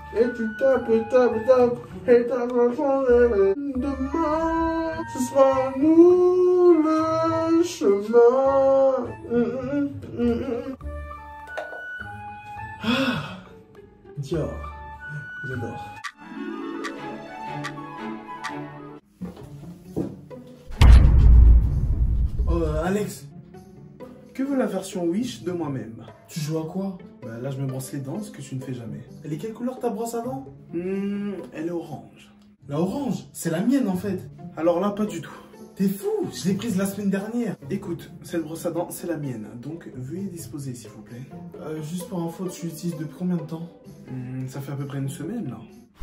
Et tu tapes, et t'as changé. Demain, ce sera nous le chemin. Ah, Dior, j'adore. Oh, Alex, que veut la version Wish de moi-même? Tu joues à quoi? Bah là, je me brosse les dents, ce que tu ne fais jamais. Elle est quelle couleur ta brosse à dents? Elle est orange. La orange, c'est la mienne en fait. Alors là, pas du tout. T'es fou, je l'ai prise la semaine dernière. Écoute, cette brosse à dents, c'est la mienne, donc veuillez disposer, s'il vous plaît. Juste pour info, tu l'utilises depuis combien de temps? Ça fait à peu près une semaine, là.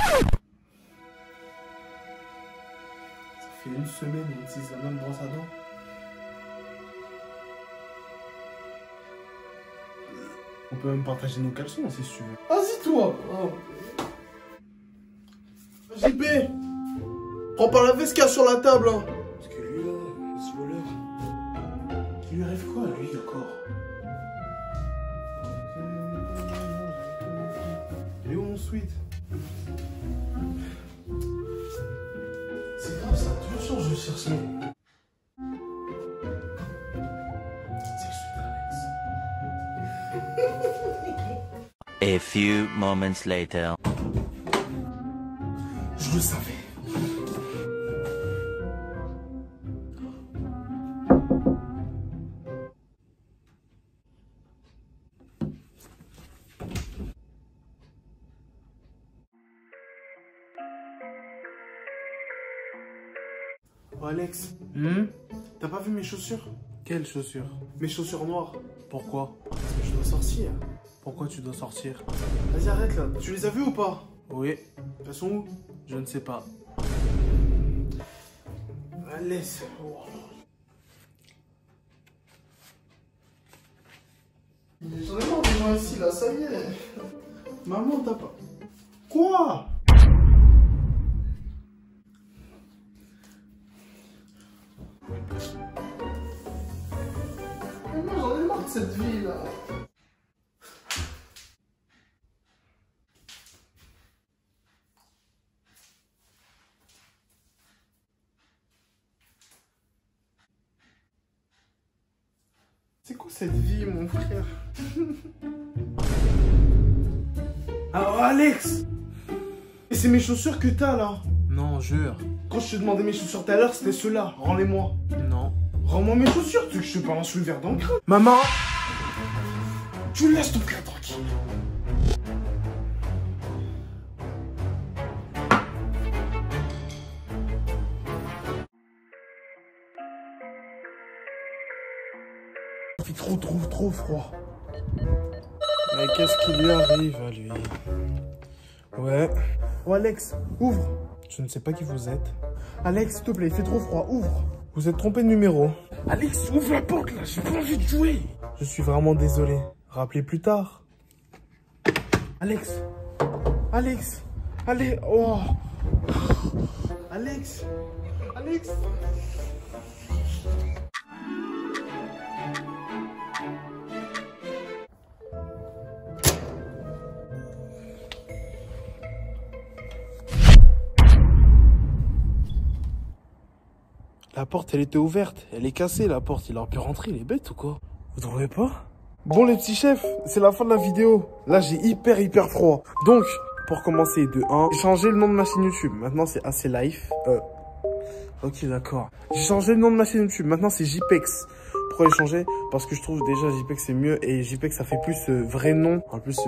Ça fait une semaine qu'on utilise la même brosse à dents. On peut même partager nos caleçons, si tu veux. Vas-y toi. Oh. JP, prends pas la veste qu'il y a sur la table, hein. Parce que lui là, ce voleur, il lui rêve quoi lui encore? Il est où mon sweat? C'est grave ça, toujours change de chercher. C'est le sweat d'Alex. A few moments later. Je le savais. Oh Alex, t'as pas vu mes chaussures? Quelles chaussures? Mes chaussures noires. Pourquoi? Parce que je dois sortir. Pourquoi tu dois sortir? Vas-y, arrête là. Tu les as vus ou pas? Oui, Elles sont où? je ne sais pas. Laisse. J'en ai marre des gens ici là, ça y est. Maman, t'as pas. Quoi? Maman, j'en ai marre de cette vie là. C'est quoi cette vie, mon frère? Alors, Alex! Et c'est mes chaussures que t'as là? Non, jure. Quand je te demandais mes chaussures tout à l'heure, c'était ceux-là. Rends-les-moi. Non. Rends-moi mes chaussures, tu veux que je te balance le verre dans le crâne? Maman! Tu laisses ton frère tranquille. Il fait trop froid. Mais qu'est-ce qui lui arrive à lui? Ouais. Oh Alex, ouvre. Je ne sais pas qui vous êtes. Alex, s'il te plaît, il fait trop froid, ouvre. Vous êtes trompé de numéro. Alex, ouvre la porte là, j'ai pas envie de jouer. Je suis vraiment désolé. Rappelez plus tard. Alex, allez, oh. Alex. La porte, elle était ouverte. Elle est cassée, la porte. Il aurait pu rentrer, il est bête ou quoi? Vous trouvez pas? Bon les petits chefs, c'est la fin de la vidéo. Là j'ai hyper froid. Donc, pour commencer de 1, j'ai changé le nom de ma chaîne YouTube. Maintenant c'est AC Life. Ok d'accord. J'ai changé le nom de ma chaîne YouTube. Maintenant c'est JPEX. Pourquoi j'ai changé? Parce que je trouve déjà JPEX c'est mieux. Et JPEX ça fait plus vrai nom. En plus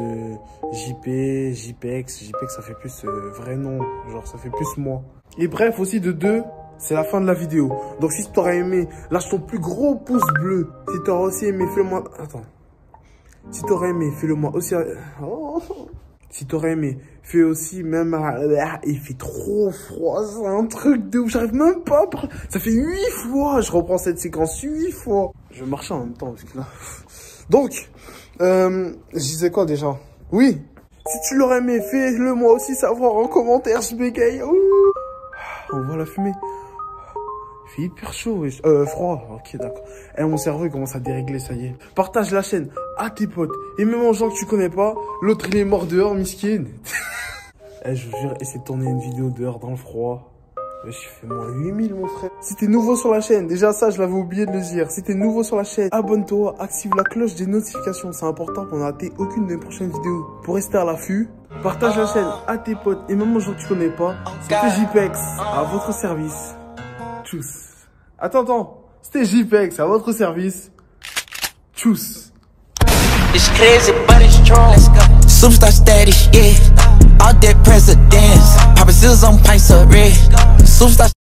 JPEX ça fait plus vrai nom. Genre ça fait plus moi. Et bref aussi de 2. C'est la fin de la vidéo. Donc si t'aurais aimé, lâche ton plus gros pouce bleu. Si t'aurais aussi aimé, fais-le-moi... Attends. Si t'aurais aimé, fais-le moi aussi... Oh. Si t'aurais aimé, fais aussi même... Il fait trop froid, c'est un truc de ouf. J'arrive même pas à... Ça fait 8 fois. Je reprends cette séquence 8 fois. Je vais marcher en même temps parce que là... Donc, je disais quoi déjà? Oui. Si tu l'aurais aimé, fais-le moi aussi savoir en commentaire. Je bégaye. Ouh. On voit la fumée. Il fait hyper chaud, froid. Ok, d'accord. Et mon cerveau, il commence à dérégler, ça y est. Partage la chaîne à tes potes. Et même aux gens que tu connais pas. L'autre, il est mort dehors, miskin. Eh, je vous jure, essayer de tourner une vidéo dehors dans le froid. Je fais moins 8000 mon frère. Si t'es nouveau sur la chaîne, déjà ça je l'avais oublié de le dire. Si t'es nouveau sur la chaîne, abonne-toi, active la cloche des notifications. C'est important pour ne rater aucune de mes prochaines vidéos. Pour rester à l'affût, partage la chaîne à tes potes et même aux gens que tu connais pas. C'était JPEX à votre service. Tchuss. Attends. C'était JPEX à votre service. Tchuss. It's crazy, but it's true. Superstar status, yeah. All dead presidents. Poppin' seals on pints of red. Superstar.